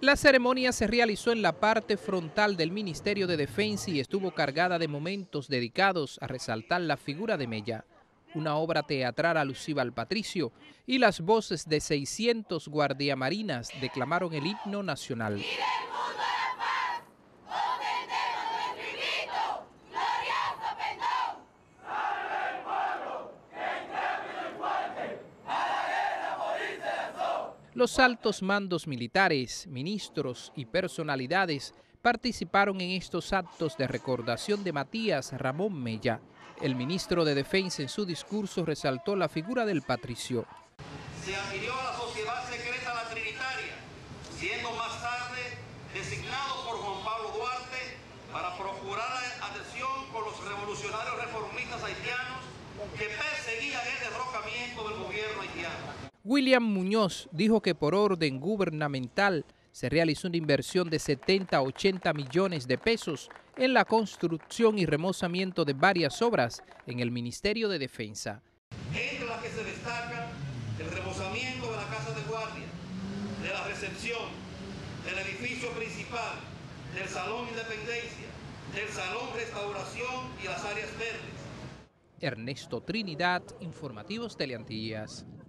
La ceremonia se realizó en la parte frontal del Ministerio de Defensa y estuvo cargada de momentos dedicados a resaltar la figura de Mella, una obra teatral alusiva al patricio, y las voces de 600 guardiamarinas declamaron el himno nacional. Los altos mandos militares, ministros y personalidades participaron en estos actos de recordación de Matías Ramón Mella. El ministro de Defensa en su discurso resaltó la figura del patricio. Se afilió a la Sociedad Secreta La Trinitaria, siendo más tarde designado por Juan Pablo Duarte para procurar la adhesión con los revolucionarios reformistas haitianos que perseguían el derrocamiento del gobierno haitiano. William Muñoz dijo que por orden gubernamental se realizó una inversión de 70 a 80 millones de pesos en la construcción y remozamiento de varias obras en el Ministerio de Defensa. Entre las que se destacan el remozamiento de la Casa de Guardia, de la recepción, del edificio principal, del Salón Independencia, del Salón Restauración y las áreas verdes. Ernesto Trinidad, Informativos Teleantillas.